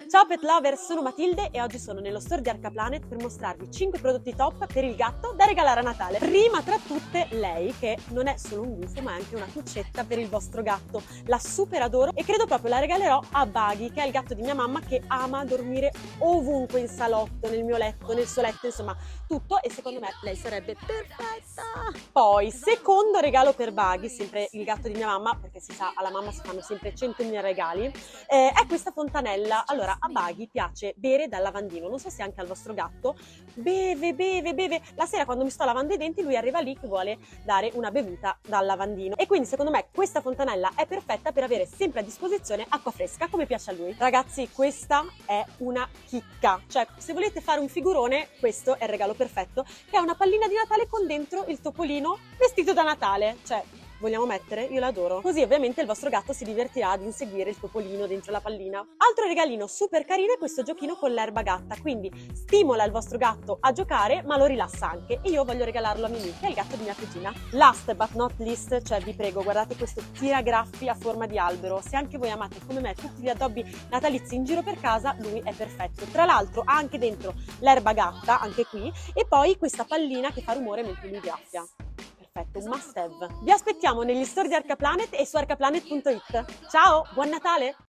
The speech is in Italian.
Ciao pet lover, sono Matilde e oggi sono nello store di Arcaplanet per mostrarvi 5 prodotti top per il gatto da regalare a Natale. Prima tra tutte lei, che non è solo un gufo ma è anche una cuccetta per il vostro gatto. La super adoro e credo proprio la regalerò a Buggy, che è il gatto di mia mamma, che ama dormire ovunque in salotto, nel mio letto, nel suo letto, insomma tutto, e secondo me lei sarebbe perfetta. Poi, secondo regalo per Buggy, sempre il gatto di mia mamma, perché si sa, alla mamma si fanno sempre 100.000 regali, è questa fontanella. Allora, a Buggy piace bere dal lavandino, non so se anche al vostro gatto, beve. La sera quando mi sto lavando i denti lui arriva lì che vuole dare una bevuta dal lavandino, e quindi secondo me questa fontanella è perfetta per avere sempre a disposizione acqua fresca come piace a lui. Ragazzi, questa è una chicca, cioè se volete fare un figurone questo è il regalo perfetto, che è una pallina di Natale con dentro il topolino vestito da Natale, cioè vogliamo mettere? Io l'adoro. Così ovviamente il vostro gatto si divertirà ad inseguire il topolino dentro la pallina. Altro regalino super carino è questo giochino con l'erba gatta, quindi stimola il vostro gatto a giocare ma lo rilassa anche, e io voglio regalarlo a Mimì, che è il gatto di mia cugina. Last but not least, cioè vi prego, guardate questo tiragraffi a forma di albero. Se anche voi amate come me tutti gli addobbi natalizi in giro per casa, lui è perfetto. Tra l'altro ha anche dentro l'erba gatta, anche qui, e poi questa pallina che fa rumore mentre lui graffia. Perfetto, un must have. Vi aspettiamo negli store di Arcaplanet e su arcaplanet.it. Ciao, buon Natale!